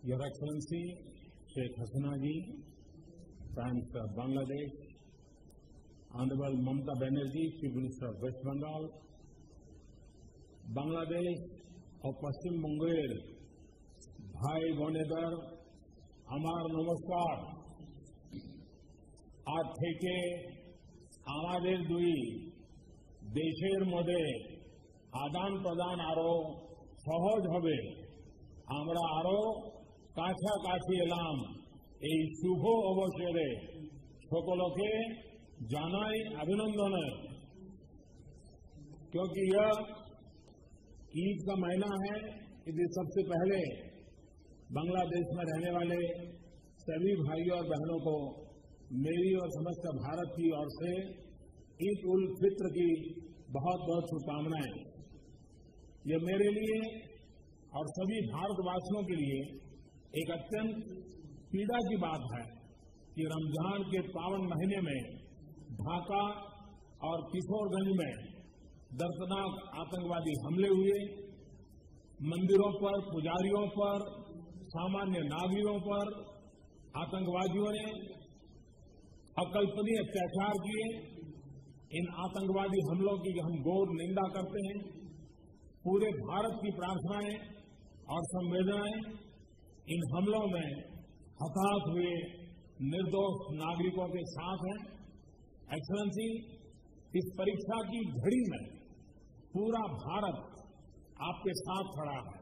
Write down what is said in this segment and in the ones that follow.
Your Excellency, Sheikh Hasina ji, Prime Minister of Bangladesh, Honorable Mamata Banerjee, Chief Minister of West Bengal, Bangladesh और पश्चिम बंगेल भाई बोनेदर আমার নমস্কার। আজ থেকে আমাদের দুই দেশের মধ্যে আদান প্রদান আরো সহজ হবে। আমরা আরো কাছাকাছি এলাম। এই শুভ অবসরে সকলকে জানাই अभिनंदन, क्योंकि यह ईद का महीना है। इसलिए सबसे पहले बांग्लादेश में रहने वाले सभी भाइयों और बहनों को मेरी और समस्त भारत की ओर से ईद उल फित्र की बहुत बहुत शुभकामनाएं। यह मेरे लिए और सभी भारतवासियों के लिए एक अत्यंत पीड़ा की बात है कि रमजान के पावन महीने में ढाका और किशोरगंज में दर्दनाक आतंकवादी हमले हुए। मंदिरों पर, पुजारियों पर, सामान्य नागरिकों पर आतंकवादियों ने अकल्पनीय अत्याचार किए। इन आतंकवादी हमलों की हम घोर निंदा करते हैं। पूरे भारत की प्रार्थनाएं और संवेदनाएं इन हमलों में हताहत हुए निर्दोष नागरिकों के साथ हैं। एक्सेलेंसी, इस परीक्षा की घड़ी में पूरा भारत आपके साथ खड़ा है।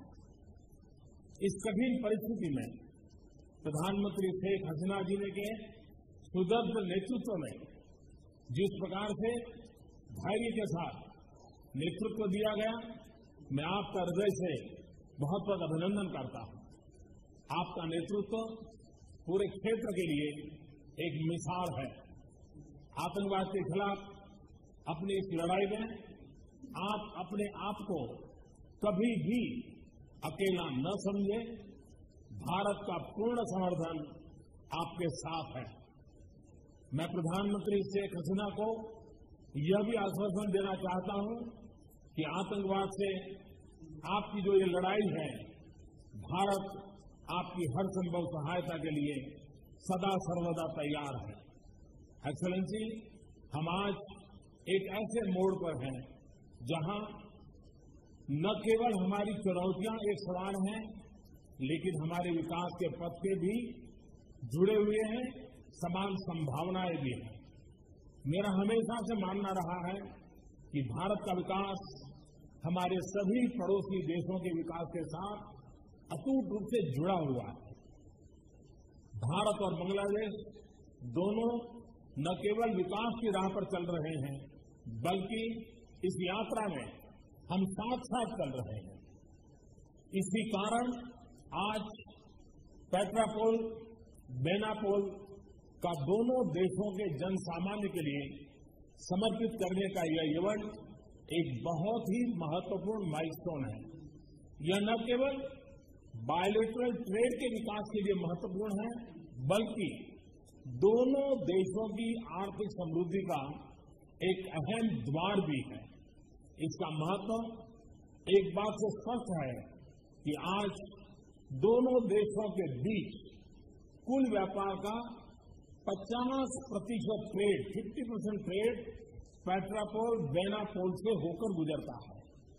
इस कठिन परिस्थिति में प्रधानमंत्री शेख हसीना जी ने के सुदृढ़ नेतृत्व में जिस प्रकार से धैर्य के साथ नेतृत्व दिया गया, मैं आपका हृदय से बहुत बहुत अभिनंदन करता हूं। आपका नेतृत्व पूरे क्षेत्र के लिए एक मिसाल है। आतंकवाद के खिलाफ अपनी इस लड़ाई में आप अपने आप को कभी भी अकेला न समझे। भारत का पूर्ण समर्थन आपके साथ है। मैं प्रधानमंत्री शेख हसीना को यह भी आश्वासन देना चाहता हूं कि आतंकवाद से आपकी जो ये लड़ाई है, भारत आपकी हर संभव सहायता के लिए सदा सर्वदा तैयार है। एक्सेलेंसी, हम आज एक ऐसे मोड़ पर हैं जहां न केवल हमारी चुनौतियां एक सवाल हैं, लेकिन हमारे विकास के पथ पे भी जुड़े हुए हैं, समान संभावनाएं भी हैं। मेरा हमेशा से मानना रहा है कि भारत का विकास हमारे सभी पड़ोसी देशों के विकास के साथ अटूट रूप से जुड़ा हुआ है। भारत और बांग्लादेश दोनों न केवल विकास की राह पर चल रहे हैं, बल्कि इस यात्रा में हम साथ साथ चल रहे हैं। इसी कारण आज पेट्रापोल, बेनापोल का दोनों देशों के जन सामान्य के लिए समर्पित करने का यह इवेंट एक बहुत ही महत्वपूर्ण माइलस्टोन है। यह न केवल बायलैटरल ट्रेड के विकास के लिए महत्वपूर्ण है, बल्कि दोनों देशों की आर्थिक समृद्धि का एक अहम द्वार भी है। इसका महत्व एक बात से स्पष्ट है कि आज दोनों देशों के बीच कुल व्यापार का 50% ट्रेड, 50% ट्रेड पेट्रापोल, बेनापोल से होकर गुजरता है।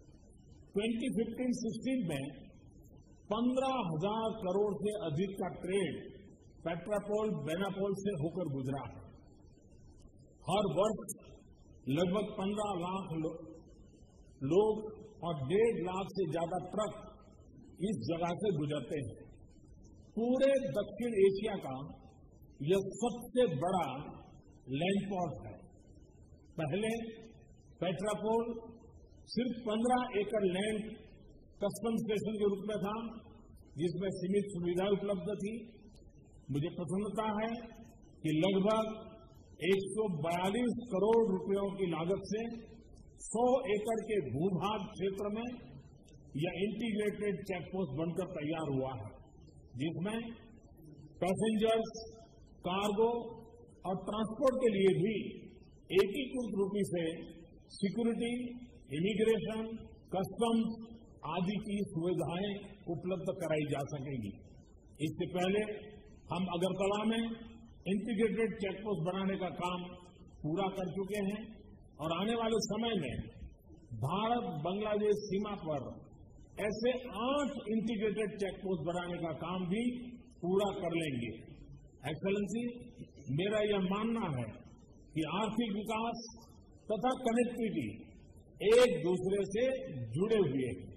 2015-16 में 15,000 करोड़ से अधिक का ट्रेड पेट्रापोल, बेनापोल से होकर गुजरा है। हर वर्ष लगभग 15 लाख लोग और 1.5 लाख से ज्यादा ट्रक इस जगह से गुजरते हैं। पूरे दक्षिण एशिया का यह सबसे बड़ा लैंड पोर्ट है। पहले पेट्रापोल सिर्फ 15 एकड़ लैंड कस्टम स्टेशन के रूप में था, जिसमें सीमित सुविधाएं उपलब्ध थी। मुझे प्रसन्नता है कि लगभग 142 करोड़ रुपयों की लागत से 100 एकड़ के भूभाग क्षेत्र में यह इंटीग्रेटेड चेकपोस्ट बनकर तैयार हुआ है, जिसमें पैसेंजर्स, कार्गो और ट्रांसपोर्ट के लिए भी एकीकृत रूप से सिक्योरिटी, इमिग्रेशन, कस्टम्स आदि की सुविधाएं उपलब्ध कराई जा सकेंगी। इससे पहले हम अगरतला में इंटीग्रेटेड चेकपोस्ट बनाने का काम पूरा कर चुके हैं और आने वाले समय में भारत बांग्लादेश सीमा पर ऐसे 8 इंटीग्रेटेड चेकपोस्ट बनाने का काम भी पूरा कर लेंगे। एक्सेलेंसी, मेरा यह मानना है कि आर्थिक विकास तथा कनेक्टिविटी एक दूसरे से जुड़े हुए हैं।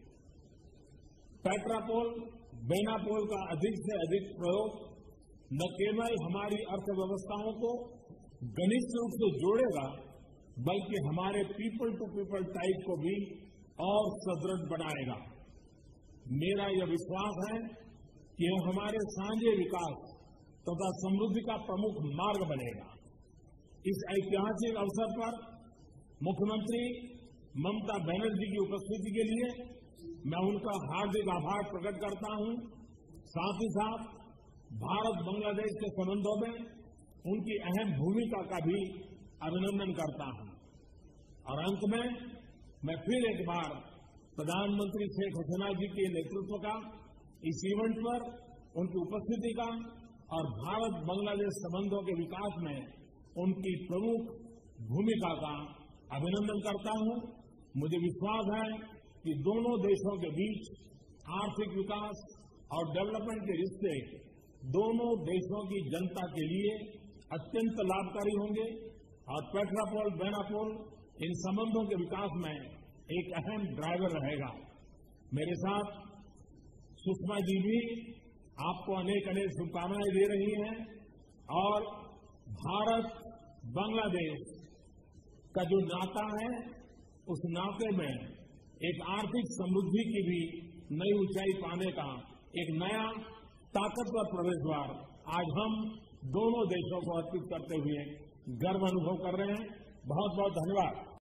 पेट्रापोल, बेनापोल का अधिक से अधिक प्रयोग न केवल हमारी अर्थव्यवस्थाओं को घनिष्ठ रूप से जोड़ेगा, बल्कि हमारे पीपल टू पीपल टाइप को भी और सुदृढ़ बनाएगा। मेरा यह विश्वास है कि यह हमारे साझे विकास तथा समृद्धि का प्रमुख मार्ग बनेगा। इस ऐतिहासिक अवसर पर मुख्यमंत्री ममता बनर्जी की उपस्थिति के लिए मैं उनका हार्दिक आभार प्रकट करता हूं। साथ ही साथ भारत बांग्लादेश के संबंधों में उनकी अहम भूमिका का भी अभिनंदन करता हूं। और अंत में मैं फिर एक बार प्रधानमंत्री शेख हसीना जी के नेतृत्व का इस इवेंट पर उनकी उपस्थिति का और भारत बांग्लादेश संबंधों के विकास में उनकी प्रमुख भूमिका का अभिनंदन करता हूं। मुझे विश्वास है कि दोनों देशों के बीच आर्थिक विकास और डेवलपमेंट के रिश्ते दोनों देशों की जनता के लिए अत्यंत लाभकारी होंगे और पेट्रापोल, बेनापोल इन संबंधों के विकास में एक अहम ड्राइवर रहेगा। मेरे साथ सुषमा जी भी आपको अनेक अनेक शुभकामनाएं दे रही हैं और भारत बांग्लादेश का जो नाता है उस नाते में एक आर्थिक समृद्धि की भी नई ऊंचाई पाने का एक नया ताकतवर प्रवेश द्वार आज हम दोनों देशों को अर्पित करते हुए गर्व अनुभव कर रहे हैं। बहुत बहुत धन्यवाद।